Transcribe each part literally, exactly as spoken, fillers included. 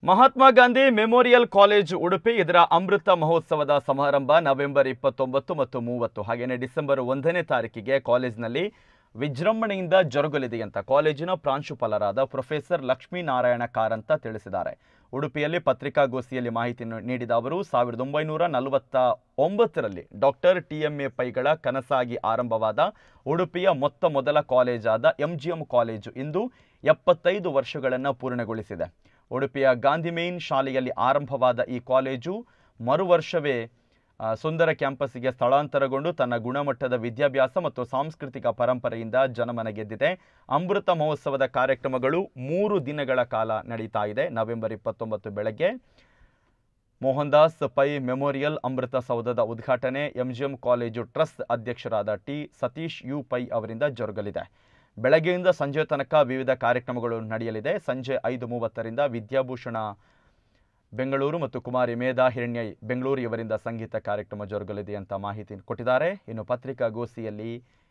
Mahatma Gandhi memorial college Udupi ಇದರ ಅಮೃತ ಮಹೋತ್ಸವದ ಸಮಾರಂಭ ನವೆಂಬರ್ ಇಪ್ಪತ್ತೊಂಬತ್ತು ಮತ್ತು ಮೂವತ್ತು ಹಾಗೇನೇ ಡಿಸೆಂಬರ್ ಒಂದನೇ ತಾರೀಕಿಗೆ ಕಾಲೇಜಿನಲ್ಲಿ ವಿಜೃಂಭಣೆಯಿಂದ ಜರುಗಲಿದೆ ಅಂತ ಕಾಲೇಜಿನ ಪ್ರಾಂಶುಪಾಲರಾದ ಪ್ರೊಫೆಸರ್ ಲಕ್ಷ್ಮೀನಾರಾಯಣ ಕಾರಂತ ತಿಳಿಸಿದ್ದಾರೆ. ಉಡುಪಿಯಲ್ಲಿ ಪತ್ರಿಕಾಗೋಷ್ಠಿಯಲ್ಲಿ ಮಾಹಿತಿ ನೀಡಿದ ಅವರು ಸಾವಿರದ ಒಂಬೈನೂರ ನಲವತ್ತ ಒಂಬತ್ತರಲ್ಲಿ ಡಾಕ್ಟರ್ ಟಿ ಎಂ ಎ ಪೈಗಳ ಕನಸಾಗಿ ಆರಂಭವಾದ ಉಡುಪಿಯ ಮೊತ್ತ ಮೊದಲ ಕಾಲೇಜಾದ ಎಂ ಜಿ ಎಂ ಕಾಲೇಜು ಇಂದು ಎಪ್ಪತ್ತೈದು ವರ್ಷಗಳನ್ನು ಪೂರ್ಣಗೊಳಿಸಿದೆ. ಉಡುಪಿಯ ಗಾಂಧಿ ಮೇನ್ ಶಾಲೆಯಲ್ಲಿ ಆರಂಭವಾದ ಈ ಕಾಲೇಜು ಮರು ವರ್ಷವೇ ಸುಂದರ ಕ್ಯಾಂಪಸ್ಗೆ ಸ್ಥಳಾಂತರಗೊಂಡು ತನ್ನ ಗುಣಮಟ್ಟದ ವಿದ್ಯಾಭ್ಯಾಸ ಮತ್ತು ಸಾಂಸ್ಕೃತಿಕ ಪರಂಪರೆಯಿಂದ ಜನಮನ ಗೆದ್ದಿದೆ. ಅಮೃತ ಮಹೋತ್ಸವದ ಕಾರ್ಯಕ್ರಮಗಳು ಮೂರು ದಿನಗಳ ಕಾಲ ನಡೀತಾ ಇದೆ. ನವೆಂಬರ್ ಇಪ್ಪತ್ತೊಂಬತ್ತು ಬೆಳಗ್ಗೆ ಮೋಹನ್ ದಾಸ್ ಪೈ ಮೆಮೋರಿಯಲ್ ಅಮೃತ ಸೌಧದ ಉದ್ಘಾಟನೆ ಎಂಜಿಎಂ ಕಾಲೇಜು ಟ್ರಸ್ಟ್ ಅಧ್ಯಕ್ಷರಾದ ಟಿ ಸತೀಶ್ ಯು ಪೈ ಅವರಿಂದ ಜರುಗಲಿದೆ. ಬೆಳಗ್ಗೆಯಿಂದ ಸಂಜೆ ತನಕ ವಿವಿಧ ಕಾರ್ಯಕ್ರಮಗಳು ನಡೆಯಲಿದೆ. ಸಂಜೆ ಐದು ಮೂವತ್ತರಿಂದ ವಿದ್ಯಾಭೂಷಣ ಬೆಂಗಳೂರು ಮತ್ತು ಕುಮಾರಿ ಮೇಧಾ ಹಿರಣ್ಯ ಬೆಂಗಳೂರು ಇವರಿಂದ ಸಂಗೀತ ಕಾರ್ಯಕ್ರಮ ಜರುಗಲಿದೆ ಅಂತ ಮಾಹಿತಿ ಕೊಟ್ಟಿದ್ದಾರೆ. ಇನ್ನು ಪತ್ರಿಕಾಗೋಷ್ಠಿಯಲ್ಲಿ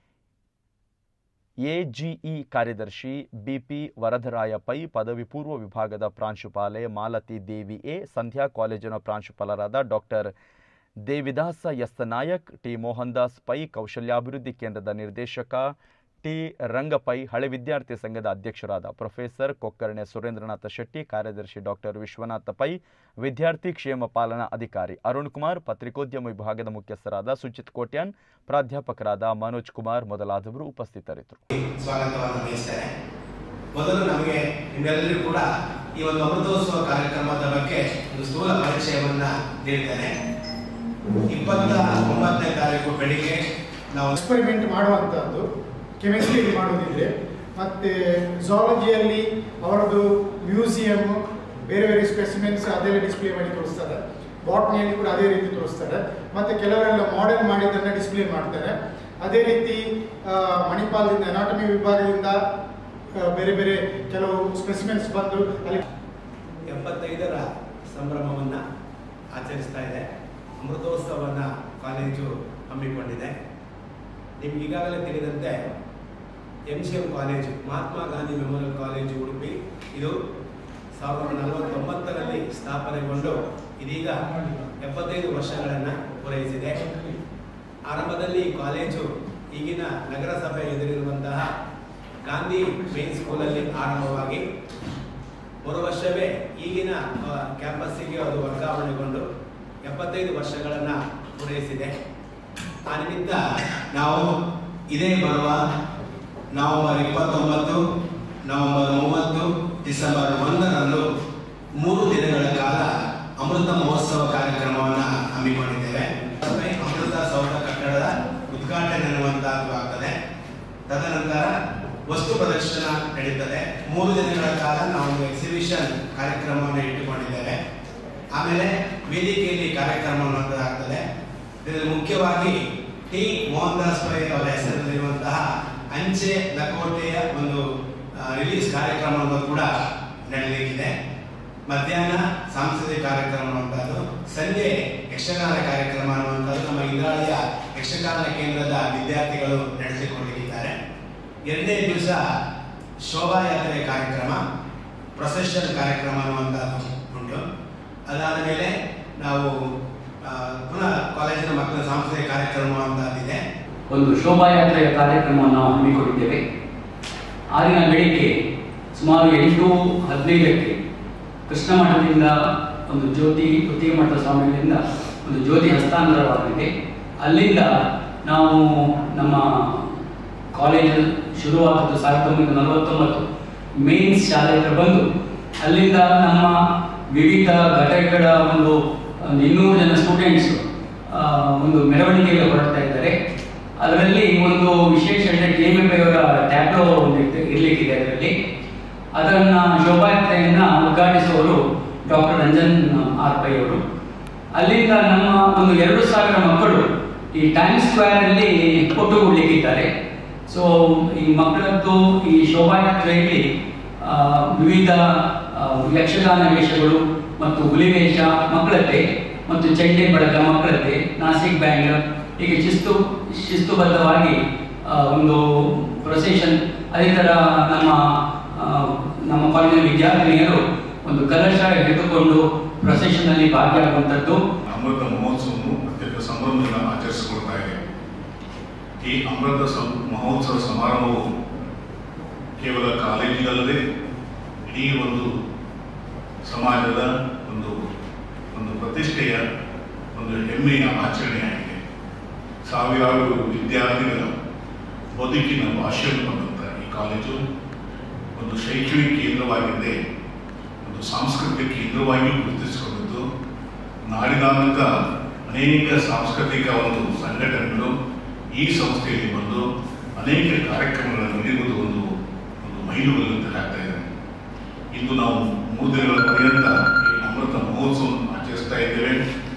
ಎಜಿಇ ಕಾರ್ಯದರ್ಶಿ ಬಿಪಿ ವರದರಾಯ ಪೈ, ಪದವಿ ಪೂರ್ವ ವಿಭಾಗದ ಪ್ರಾಂಶುಪಾಲೆ ಮಾಲತಿ ದೇವಿ ಎ, ಸಂಧ್ಯಾ ಕಾಲೇಜಿನ ಪ್ರಾಂಶುಪಾಲರಾದ doctor Devidas S Nayak, T Mohan Das Pai, ಕೌಶಲ್ಯಾಭಿವೃದ್ಧಿ ಕೇಂದ್ರದ ನಿರ್ದೇಶಕ ಟಿ ರಂಗಪೈ, ಹಳೆ ವಿದ್ಯಾರ್ಥಿ ಸಂಘದ ಅಧ್ಯಕ್ಷರಾದ ಪ್ರೊಫೆಸರ್ ಕೊಕ್ಕರ್ಣೆ ಸುರೇಂದ್ರನಾಥ ಶೆಟ್ಟಿ, ಕಾರ್ಯದರ್ಶಿ ಡಾಕ್ಟರ್ ವಿಶ್ವನಾಥ ಪೈ, ವಿದ್ಯಾರ್ಥಿ ಕ್ಷೇಮ ಪಾಲನಾ ಅಧಿಕಾರಿ ಅರುಣ್ ಕುಮಾರ್, ಪತ್ರಿಕೋದ್ಯಮ ವಿಭಾಗದ ಮುಖ್ಯಸ್ಥರಾದ ಸುಚಿತ್ ಕೋಟ್ಯಾನ್, ಪ್ರಾಧ್ಯಾಪಕರಾದ ಮನೋಜ್ ಕುಮಾರ್ ಮೊದಲಾದವರು ಉಪಸ್ಥಿತರಿದ್ದರು. ಸ್ವಾಗತವನ್ನು ಬಯಸ್ತೇನೆ. ಮೊದಲು ನಮಗೆ ನಿಮ್ಮೆಲ್ಲರಿಗೂ ಕೂಡ ಈ ಒಂದು ಅಮೃತೋತ್ಸವ ಕಾರ್ಯಕ್ರಮದ ಬಗ್ಗೆ ಒಂದು ಸ್ಥೂಲ ಪರಿಚಯವನ್ನ ನೀಡ್ತೇನೆ. ಇಪ್ಪತ್ತ ಒಂಬತ್ತನೇ ತಾರೀಕು ಬೆಳಿಗ್ಗೆ ನಾವು ಎಕ್ಸ್ಪರಿಮೆಂಟ್ ಮಾಡುವಂತದ್ದು ಕೆಮಿಸ್ಟ್ರಿಯಲ್ಲಿ ಮಾಡೋದಿದ್ರೆ, ಮತ್ತು ಝಾಲಜಿಯಲ್ಲಿ ಅವರದ್ದು ಮ್ಯೂಸಿಯಂ ಬೇರೆ ಬೇರೆ ಸ್ಪೆಸಿಮೆನ್ಸ್ ಅದೇ ಡಿಸ್ಪ್ಲೇ ಮಾಡಿ ತೋರಿಸ್ತಾರೆ. ಬಾಟ್ನಿಯಲ್ಲಿ ಕೂಡ ಅದೇ ರೀತಿ ತೋರಿಸ್ತಾರೆ. ಮತ್ತು ಕೆಲವರೆಲ್ಲ ಮಾಡೆಲ್ ಮಾಡಿದ್ದನ್ನು ಡಿಸ್ಪ್ಲೇ ಮಾಡ್ತಾರೆ. ಅದೇ ರೀತಿ ಮಣಿಪಾಲದಿಂದ ಅನಾಟಮಿ ವಿಭಾಗದಿಂದ ಬೇರೆ ಬೇರೆ ಕೆಲವು ಸ್ಪೆಸಿಮೆನ್ಸ್ ಬಂದು ಅಲ್ಲಿ ಎಪ್ಪತ್ತೈದರ ಸಂಭ್ರಮವನ್ನು ಆಚರಿಸ್ತಾ ಇದೆ. ಅಮೃತೋತ್ಸವವನ್ನು ಕಾಲೇಜು ಹಮ್ಮಿಕೊಂಡಿದೆ. ನಿಮ್ಗೆ ಈಗಾಗಲೇ ತಿಳಿದಂತೆ M G M college Mahatma Gandhi memorial college Udupi ಇದು ಸಾವಿರದ ನಲವತ್ತೊಂಬತ್ತರಲ್ಲಿ ಸ್ಥಾಪನೆಗೊಂಡು ಇದೀಗ ಎಪ್ಪತ್ತೈದು ವರ್ಷಗಳನ್ನು ಪೂರೈಸಿದೆ. ಆರಂಭದಲ್ಲಿ ಈ ಕಾಲೇಜು ಈಗಿನ ನಗರಸಭೆ ಎದುರಿರುವಂತಹ ಗಾಂಧಿ ಮೇನ್ ಸ್ಕೂಲಲ್ಲಿ ಆರಂಭವಾಗಿ ಮರು ವರ್ಷವೇ ಈಗಿನ ಕ್ಯಾಂಪಸ್ಸಿಗೆ ಅದು ವರ್ಗಾವಣೆಗೊಂಡು ಎಪ್ಪತ್ತೈದು ವರ್ಷಗಳನ್ನು ಪೂರೈಸಿದೆ. ಆ ನಿಮಿತ್ತ ನಾವು ಇದೇ ಬರುವ ನವೆಂಬರ್ ಇಪ್ಪತ್ತೊಂಬತ್ತು, ನವೆಂಬರ್ ಮೂವತ್ತು, ಡಿಸೆಂಬರ್ ಒಂದರಂದು ಮೂರು ದಿನಗಳ ಕಾಲ ಅಮೃತ ಮಹೋತ್ಸವ ಕಾರ್ಯಕ್ರಮವನ್ನು ಹಮ್ಮಿಕೊಂಡಿದ್ದೇವೆ. ಅಮೃತ ಸೌಧ ಕಟ್ಟಡದ ಉದ್ಘಾಟನೆ ಅನ್ನುವಂತಹದ್ದು ಆಗ್ತದೆ. ತದನಂತರ ವಸ್ತು ಪ್ರದರ್ಶನ ನಡೀತದೆ. ಮೂರು ದಿನಗಳ ಕಾಲ ನಾವು ಎಕ್ಸಿಬಿಷನ್ ಕಾರ್ಯಕ್ರಮವನ್ನು ಇಟ್ಟುಕೊಂಡಿದ್ದೇವೆ. ಆಮೇಲೆ ವೇದಿಕೆಯಲ್ಲಿ ಕಾರ್ಯಕ್ರಮ ಅನ್ನುವಂಥದ್ದಾಗ್ತದೆ. ಇದರಲ್ಲಿ ಮುಖ್ಯವಾಗಿ ಟಿ ಮೋಹನ್ ದಾಸ್ ಪೈ ಅವರ ಹೆಸರಲ್ಲಿರುವಂತಹ ಅಂಚೆ ಲಕೋಟೆಯ ಒಂದು ರಿಲೀಸ್ ಕಾರ್ಯಕ್ರಮವನ್ನು ಕೂಡ ನಡೆಯಲಿಕ್ಕಿದೆ. ಮಧ್ಯಾಹ್ನ ಸಾಂಸ್ಕೃತಿಕ ಕಾರ್ಯಕ್ರಮ ಅನ್ನುವಂಥದ್ದು, ಸಂಜೆ ಯಕ್ಷಗಾನ ಕಾರ್ಯಕ್ರಮ ಅನ್ನುವಂಥದ್ದು ನಮ್ಮ ಇಂದ್ರಾಳಿಯ ಯಕ್ಷಗಾನ ಕೇಂದ್ರದ ವಿದ್ಯಾರ್ಥಿಗಳು ನಡೆಸಿಕೊಂಡಿದ್ದಾರೆ. ಎರಡನೇ ದಿವಸ ಶೋಭಾಯಾತ್ರೆ ಕಾರ್ಯಕ್ರಮ, ಪ್ರೊಸೆಷನ್ ಕಾರ್ಯಕ್ರಮ ಅನ್ನುವಂಥದ್ದು ಉಂಟು. ಅದಾದ ಮೇಲೆ ನಾವು ಪುನಃ ಕಾಲೇಜಿನ ಮಕ್ಕಳ ಸಾಂಸ್ಕೃತಿಕ ಕಾರ್ಯಕ್ರಮ ಅಂತಂದಿದೆ. ಒಂದು ಶೋಭಾಯಾತ್ರೆಯ ಕಾರ್ಯಕ್ರಮವನ್ನು ನಾವು ಹಮ್ಮಿಕೊಂಡಿದ್ದೇವೆ. ಆ ದಿನ ಬೆಳಿಗ್ಗೆ ಸುಮಾರು ಎಂಟು ಹದಿನೈದಕ್ಕೆ ಕೃಷ್ಣ ಮಠದಿಂದ ಒಂದು ಜ್ಯೋತಿ, ತೃತೀಯ ಮಠದ ಸ್ವಾಮಿಗಳಿಂದ ಒಂದು ಜ್ಯೋತಿ ಹಸ್ತಾಂತರವಾಗಿದೆ. ಅಲ್ಲಿಂದ ನಾವು ನಮ್ಮ ಕಾಲೇಜು ಶುರುವಾದದ್ದು ಸಾವಿರದ ಒಂಬೈನೂರ ನಲವತ್ತೊಂಬತ್ತು ಮೇನ್ಸ್ ಶಾಲೆ ಹತ್ರ ಬಂದು ಅಲ್ಲಿಂದ ನಮ್ಮ ವಿವಿಧ ಘಟಕಗಳ ಒಂದು ಒಂದು ಇನ್ನೂರು ಜನ ಸ್ಟೂಡೆಂಟ್ಸ್ ಒಂದು ಮೆರವಣಿಗೆಗೆ ಹೊರಡ್ತಾ ಇದ್ದಾರೆ. ಅದರಲ್ಲಿ ಒಂದು ವಿಶೇಷ ಟಿ ಎಂ ಎ ಪೈ ಅವರ ಟ್ಯಾಬ್ಲೋ ಇರಲಿಕ್ಕಿದೆ. ಅದರಲ್ಲಿ ಅದನ್ನು ಶೋಭಾಯಾತ್ರೆಯನ್ನು ಉದ್ಘಾಟಿಸುವವರು ಡಾಕ್ಟರ್ ರಂಜನ್ ಆರ್ ಪೈ ಅವರು. ಅಲ್ಲಿಂದ ನಮ್ಮ ಒಂದು ಎರಡು ಸಾವಿರ ಮಕ್ಕಳು ಈ ಟೈಮ್ ಸ್ಕ್ವೇರ್ ಅಲ್ಲಿ ಒಟ್ಟುಗೂಡಲಿಕ್ಕಿದ್ದಾರೆ. ಸೊ ಈ ಮಕ್ಕಳದ್ದು ಈ ಶೋಭಾಯಾತ್ರೆಯಲ್ಲಿ ವಿವಿಧ ಯಕ್ಷಗಾನ ವೇಷಗಳು ಮತ್ತು ಹುಲಿವೇಷ ಮಕ್ಕಳದ್ದೇ ಮತ್ತು ಚೆಂಡೆ ಬಡಗ ಮಕ್ಕಳದ್ದೇ, ನಾಸಿಕ್ ಬ್ಯಾಂಡ್, ಹೀಗೆ ಶಿಸ್ತು ಶಿಸ್ತುಬದ್ಧವಾಗಿ ಒಂದು ಪ್ರೊಸೆಷನ್. ಅದೇ ಥರ ನಮ್ಮ ನಮ್ಮ ಕಾಲೇಜಿನ ವಿದ್ಯಾರ್ಥಿನಿಯರು ಒಂದು ಕಲಶ ಹಿಡಿದುಕೊಂಡು ಪ್ರೊಸೆಷನ್ ಅಲ್ಲಿ ಭಾಗಿಯಾಗುವಂಥದ್ದು. ಅಮೃತ ಮಹೋತ್ಸವವನ್ನು ಅತ್ಯಂತ ಸಂಭ್ರಮದಿಂದ ಆಚರಿಸಿಕೊಳ್ತಾ ಇದೆ. ಈ ಅಮೃತ ಮಹೋತ್ಸವ ಸಮಾರಂಭವು ಕೇವಲ ಕಾಲೇಜಿಗಲ್ಲದೆ ಇಡೀ ಒಂದು ಸಮಾಜದ ಒಂದು ಒಂದು ಪ್ರತಿಷ್ಠೆಯ ಒಂದು ಹೆಮ್ಮೆಯ ಆಚರಣೆಯಾಗಿದೆ. ಸಾವಿರಾರು ವಿದ್ಯಾರ್ಥಿಗಳ ಬದುಕಿನ ಭಾಷೆಯನ್ನು ಬಂದಂಥ ಈ ಕಾಲೇಜು ಒಂದು ಶೈಕ್ಷಣಿಕ ಕೇಂದ್ರವಾಗಿದ್ದೇ ಒಂದು ಸಾಂಸ್ಕೃತಿಕ ಕೇಂದ್ರವಾಗಿಯೂ ಗುರುತಿಸಿಕೊಂಡಿದ್ದು, ನಾಡಿನಾದ್ಯಂತ ಅನೇಕ ಸಾಂಸ್ಕೃತಿಕ ಒಂದು ಸಂಘಟನೆಗಳು ಈ ಸಂಸ್ಥೆಯಲ್ಲಿ ಬಂದು ಅನೇಕ ಕಾರ್ಯಕ್ರಮಗಳನ್ನು ನೀಡುವುದು ಒಂದು ಒಂದು ಮೈಲುಗಲ್ಲು ಅಂತ ಆಗ್ತಾ ಇದೆ. ಇಂದು ನಾವು ಮೂರು ದಿನಗಳ ಪರ್ಯಂತ ಈ ಅಮೃತ ಮಹೋತ್ಸವವನ್ನು ಆಚರಿಸ್ತಾ ಇದ್ದೇವೆ.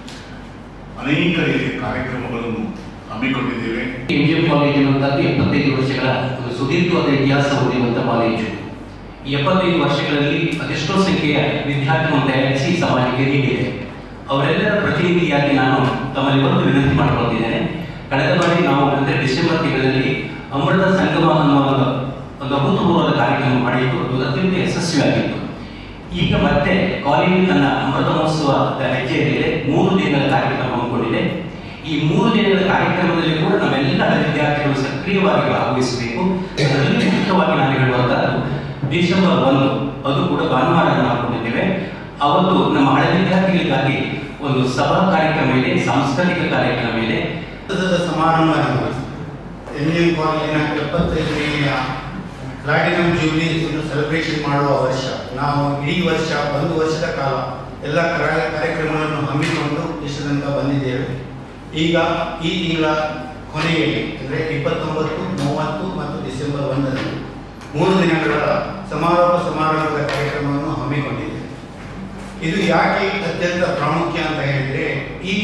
ಅನೇಕ ರೀತಿಯ ಕಾರ್ಯಕ್ರಮಗಳನ್ನು ಹಮ್ಮಿಕೊಂಡಿದ್ದೇವೆ. ಎಂಜಿಎಂ ಕಾಲೇಜ್ ಎನ್ನುವಂಥದ್ದು ಎಪ್ಪತ್ತೈದು ವರ್ಷಗಳ ಒಂದು ಸುದೀರ್ಘವಾದ ಇತಿಹಾಸ ಹೊಂದಿರುವಂಥ ಕಾಲೇಜು. ಈ ಎಪ್ಪತ್ತೈದು ವರ್ಷಗಳಲ್ಲಿ ಅದೆಷ್ಟೋ ಸಂಖ್ಯೆಯ ವಿದ್ಯಾರ್ಥಿಗಳನ್ನು ತಯಾರಿಸಿ ಸಮಾಜಕ್ಕೆ ನೀಡಿದೆ. ಅವರೆಲ್ಲರ ಪ್ರತಿನಿಧಿಯಾಗಿ ನಾನು ತಮ್ಮಲ್ಲಿ ಒಂದು ವಿನಂತಿ ಮಾಡಿಕೊಳ್ತಿದ್ದೇನೆ. ಕಳೆದ ಬಾರಿ ನಾವು ಅಂದರೆ ಡಿಸೆಂಬರ್ ತಿಂಗಳಲ್ಲಿ ಅಮೃತ ಸಂಗಮ ಅನ್ನುವ ಒಂದು ಅಭೂತಪೂರ್ವದ ಕಾರ್ಯಕ್ರಮ ಮಾಡಿದ್ದು, ಅದು ಅತ್ಯಂತ ಯಶಸ್ವಿಯಾಗಿತ್ತು. ಈಗ ಮತ್ತೆ ಕಾಲೇಜು ತನ್ನ ಅಮೃತ ಮಹೋತ್ಸವದ ಹೆಜ್ಜೆ ಮೇಲೆ ಮೂರು ದಿನಗಳ ಕಾರ್ಯಕ್ರಮ ಹಮ್ಮಿಕೊಂಡಿದೆ. ಈ ಮೂರು ದಿನಗಳ ಕಾರ್ಯಕ್ರಮದಲ್ಲಿ ಕೂಡ ನಾವೆಲ್ಲ ವಿದ್ಯಾರ್ಥಿಗಳು ಸಕ್ರಿಯವಾಗಿ ಭಾಗವಹಿಸಬೇಕು. ಅದರಲ್ಲಿ ಮುಖ್ಯವಾಗಿ ನಾನು ಹೇಳುವಂತಹದ್ದು ಡಿಸೆಂಬರ್ ಒಂದು, ಅದು ಕೂಡ ಭಾನುವಾರ ಹಾಕೊಂಡಿದ್ದೇವೆ. ಅವತ್ತು ನಮ್ಮ ಹಳೆ ವಿದ್ಯಾರ್ಥಿಗಳಿಗಾಗಿ ಒಂದು ಸಭಾ ಕಾರ್ಯಕ್ರಮ ಇದೆ, ಸಾಂಸ್ಕೃತಿಕ ಕಾರ್ಯಕ್ರಮ ಇದೆ. ಸಮಾರಂಭ ಎಂಜಿಎಂ ಕಾಲೇಜಿನ ಎಪ್ಪತ್ತೈದನೆಯ ಪ್ಲಾಟಿನಂ ಜೂಬ್ಲಿ ಸೆಲೆಬ್ರೇಷನ್ ಮಾಡುವ ವರ್ಷ. ನಾವು ಇಡೀ ವರ್ಷ ಒಂದು ವರ್ಷದ ಕಾಲ ಎಲ್ಲ ಕಾರ್ಯಕ್ರಮಗಳನ್ನು ಹಮ್ಮಿಕೊಂಡು ಇಷ್ಟು ತನಕ ಬಂದಿದ್ದೇವೆ. ಈಗ ಈ ತಿಂಗಳ ಕೊನೆಯಲ್ಲಿ ಅಂದರೆ ಇಪ್ಪತ್ತೊಂಬತ್ತು, ಮೂವತ್ತು ಮತ್ತು ಡಿಸೆಂಬರ್ ಒಂದರಂದು ಮೂರು ದಿನಗಳ ಸಮಾರೋಪ ಸಮಾರಂಭದ ಕಾರ್ಯಕ್ರಮವನ್ನು ಹಮ್ಮಿಕೊಂಡಿದ್ದೇವೆ. ಇದು ಯಾಕೆ ಅತ್ಯಂತ ಪ್ರಾಮುಖ್ಯ ಅಂತ ಹೇಳಿದರೆ, ಈ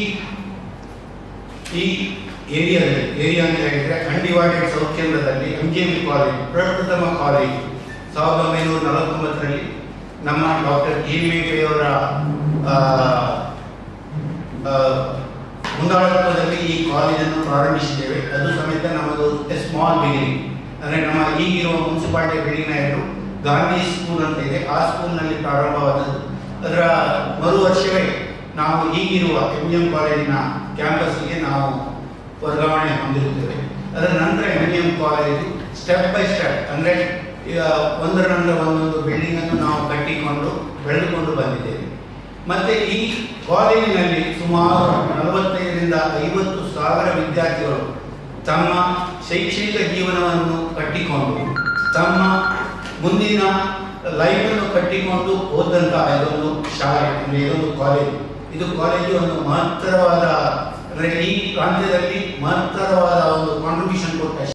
ಈ ಏರಿಯಾದಲ್ಲಿ ಏರಿಯಾ ಅಂತ ಹೇಳಿದರೆ ಅನ್ಡಿವೈಡೆಡ್ ಸೌತ್ ಕೇಂದ್ರದಲ್ಲಿ ಎಂ ಜಿ ಎಂ ಕಾಲೇಜ್ ಪ್ರಪ್ರಥಮ ಕಾಲೇಜ್ ಸಾವಿರದ ಒಂಬೈನೂರ ನಲವತ್ತೊಂಬತ್ತರಲ್ಲಿ ನಮ್ಮ ಡಾಕ್ಟರ್ ಜಿ ವಿ ಅವರ ಮುಂದಾಳತ್ವದಲ್ಲಿ ಈ ಕಾಲೇಜನ್ನು ಪ್ರಾರಂಭಿಸಿದ್ದೇವೆ. ಅದು ಸಮೇತ ನಮ್ಮದು ಸ್ಮಾಲ್ ಬಿಗಿನಿಂಗ್, ಅಂದರೆ ನಮ್ಮ ಈಗಿರುವ ಮುನ್ಸಿಪಾಲಿಟಿ ಬಿಲ್ಡಿಂಗ್ನ ಹೆಸರು ಗಾಂಧಿ ಸ್ಕೂಲ್ ಅಂತ ಇದೆ. ಆ ಸ್ಕೂಲ್ನಲ್ಲಿ ಪ್ರಾರಂಭವಾದದ್ದು. ಅದರ ಮರು ವರ್ಷವೇ ನಾವು ಈಗಿರುವ ಎಂ ಜಿ ಎಂ ಕಾಲೇಜಿನ ಕ್ಯಾಂಪಸ್ಗೆ ನಾವು ವರ್ಗಾವಣೆ ಹೊಂದಿರುತ್ತೇವೆ. ಅದರ ನಂತರ M G M college step by step ಅಂದರೆ ಒಂದರ ನಂತರ ಒಂದೊಂದು ಬಿಲ್ಡಿಂಗನ್ನು ನಾವು ಕಟ್ಟಿಕೊಂಡು ಬೆಳೆದುಕೊಂಡು ಬಂದಿದ್ದೇವೆ. ಮತ್ತು ಈ ಕಾಲೇಜಿನಲ್ಲಿ ಸುಮಾರು ನಲವತ್ತೈದರಿಂದ ಐವತ್ತು ಸಾವಿರ ವಿದ್ಯಾರ್ಥಿಗಳು ತಮ್ಮ ಶೈಕ್ಷಣಿಕ ಜೀವನವನ್ನು ಕಟ್ಟಿಕೊಂಡು ತಮ್ಮ ಮುಂದಿನ ಲೈಫನ್ನು ಕಟ್ಟಿಕೊಂಡು ಹೋದಂತಹ ಇದೊಂದು ಶಾಲೆ, ಅಂದರೆ ಇದೊಂದು ಕಾಲೇಜು. ಇದು ಕಾಲೇಜು ಒಂದು ಮಹತ್ತರವಾದ, ಅಂದರೆ ಈ ಪ್ರಾಂತ್ಯದಲ್ಲಿ ಮಹತ್ತರವಾದ ಒಂದು ಕಾಂಟ್ರಿಬ್ಯೂಷನ್ ಕೊಟ್ಟ